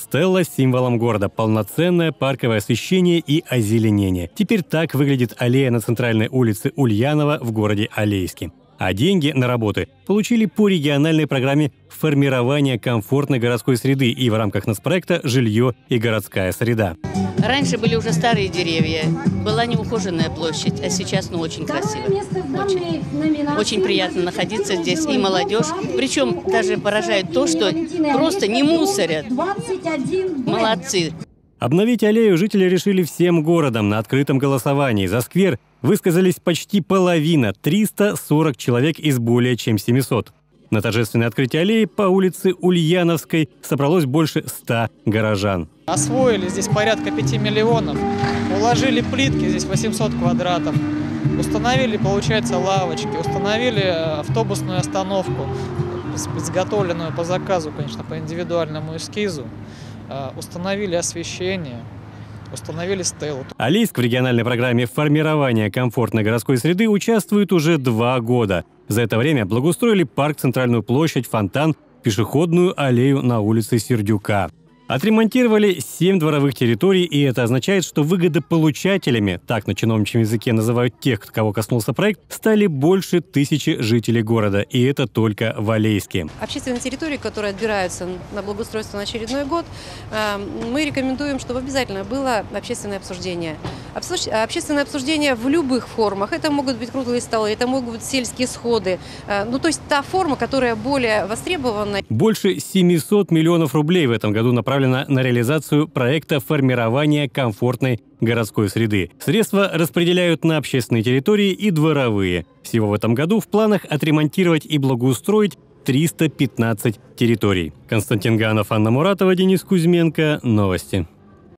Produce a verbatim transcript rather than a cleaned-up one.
Стелла – символом города, полноценное парковое освещение и озеленение. Теперь так выглядит аллея на центральной улице Ульянова в городе Алейске. А деньги на работы получили по региональной программе формирования комфортной городской среды и в рамках нацпроекта «Жилье и городская среда». Раньше были уже старые деревья, была неухоженная площадь, а сейчас ну очень красиво. Очень, очень приятно находиться здесь, и молодежь. Причем даже поражает то, что просто не мусорят. Молодцы. Обновить аллею жители решили всем городом на открытом голосовании. За сквер высказались почти половина – триста сорок человек из более чем семисот. На торжественное открытие аллеи по улице Ульяновской собралось больше ста горожан. Освоили здесь порядка пяти миллионов, уложили плитки, здесь восемьсот квадратов, установили, получается, лавочки, установили автобусную остановку, изготовленную по заказу, конечно, по индивидуальному эскизу, установили освещение, установили стелу. Алейск в региональной программе формирования комфортной городской среды участвует уже два года. За это время благоустроили парк, центральную площадь, фонтан, пешеходную аллею на улице Сердюка. Отремонтировали семь дворовых территорий, и это означает, что выгодополучателями, так на чиновничьем языке называют тех, кого коснулся проект, стали больше тысячи жителей города, и это только в Алейске. Общественные территории, которые отбираются на благоустройство на очередной год, мы рекомендуем, чтобы обязательно было общественное обсуждение. Общественное обсуждение в любых формах. Это могут быть круглые столы, это могут быть сельские сходы. Ну, то есть та форма, которая более востребована. Больше семисот миллионов рублей в этом году направлено на реализацию проекта формирования комфортной городской среды. Средства распределяют на общественные территории и дворовые. Всего в этом году в планах отремонтировать и благоустроить триста пятнадцать территорий. Константин Ганов, Анна Муратова, Денис Кузьменко. Новости.